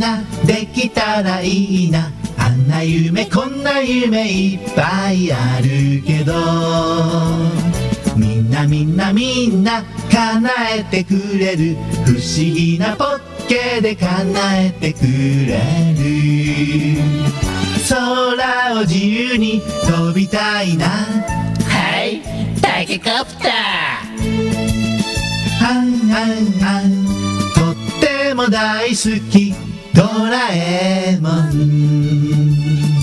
なできたらいいな、あんな夢こんな夢いっぱいあるけど、みんなみんなみんな叶えてくれる、不思議なポッケで叶えてくれる。空を自由に飛びたいな、 はい、タケコプター。 はんはんはん、とっても大好きドラえもん。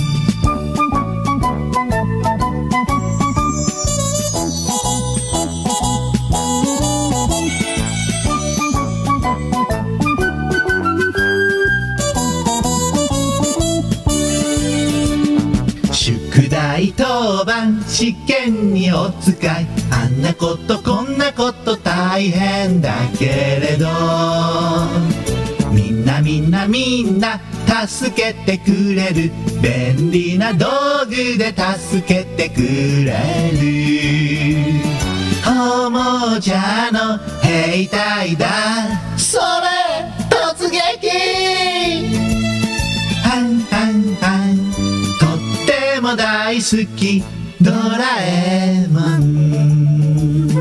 宿題当番試験にお使い、あんなことこんなこと大変だけれど、みんなみんなみんな助けてくれる、便利な道具で助けてくれる。おもちゃの兵隊だ、それ突撃。はんはんはん、とっても大好きドラえもん。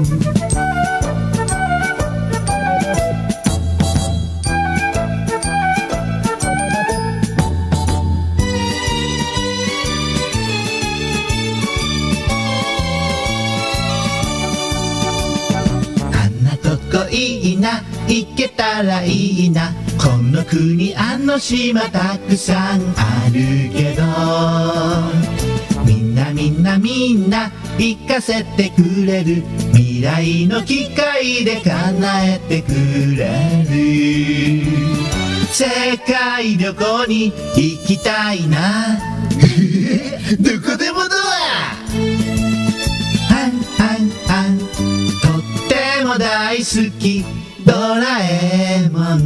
あんなとこいいな、行けたらいいな、この国あの島たくさんあるけど、みんなみんなみんな行かせてくれる、未来の機械で叶えてくれる。世界旅行に行きたいなどこでもドア。はんはんはん、とっても大好きドラえもん。はん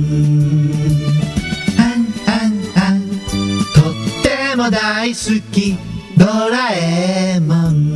はんはん、とっても大好きドラえもん。